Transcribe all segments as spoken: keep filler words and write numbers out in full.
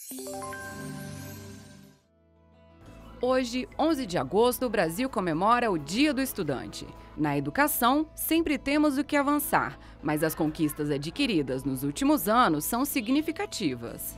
Hoje, onze de agosto, o Brasil comemora o Dia do Estudante. Na educação, sempre temos o que avançar, mas as conquistas adquiridas nos últimos anos são significativas.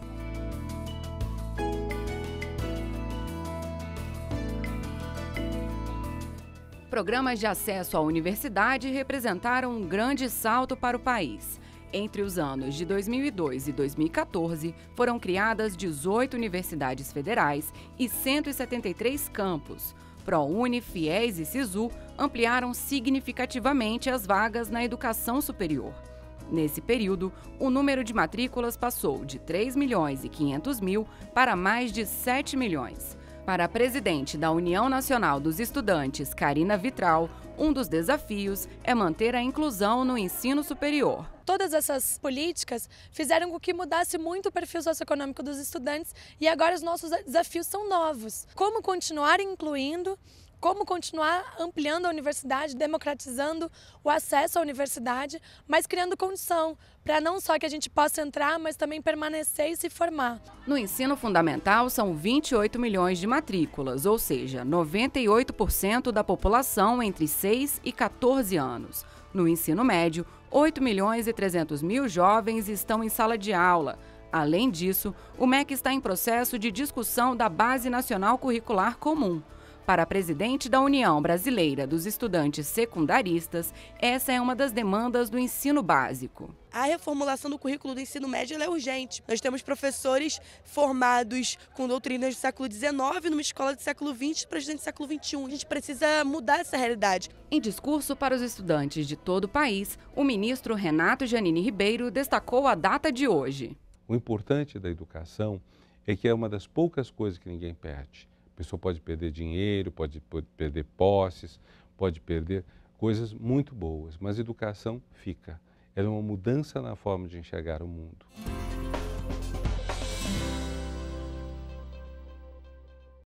Programas de acesso à universidade representaram um grande salto para o país. Entre os anos de dois mil e dois e dois mil e quatorze, foram criadas dezoito universidades federais e cento e setenta e três campos. ProUni, FIES e SISU ampliaram significativamente as vagas na educação superior. Nesse período, o número de matrículas passou de três milhões e quinhentos mil para mais de sete milhões. Para a presidente da União Nacional dos Estudantes, Karina Vitral, um dos desafios é manter a inclusão no ensino superior. Todas essas políticas fizeram com que mudasse muito o perfil socioeconômico dos estudantes e agora os nossos desafios são novos. Como continuar incluindo, como continuar ampliando a universidade, democratizando o acesso à universidade, mas criando condição para não só que a gente possa entrar, mas também permanecer e se formar. No ensino fundamental, são vinte e oito milhões de matrículas, ou seja, noventa e oito por cento da população entre seis e quatorze anos. No ensino médio, oito milhões e trezentos mil jovens estão em sala de aula. Além disso, o M E C está em processo de discussão da Base Nacional Curricular Comum. Para a presidente da União Brasileira dos Estudantes Secundaristas, essa é uma das demandas do ensino básico. A reformulação do currículo do ensino médio ela é urgente. Nós temos professores formados com doutrinas do século dezenove numa escola do século vinte para estudantes do século vinte e um. A gente precisa mudar essa realidade. Em discurso para os estudantes de todo o país, o ministro Renato Janine Ribeiro destacou a data de hoje. O importante da educação é que é uma das poucas coisas que ninguém perde. A pessoa pode perder dinheiro, pode, pode perder posses, pode perder coisas muito boas, mas a educação fica. Ela é uma mudança na forma de enxergar o mundo.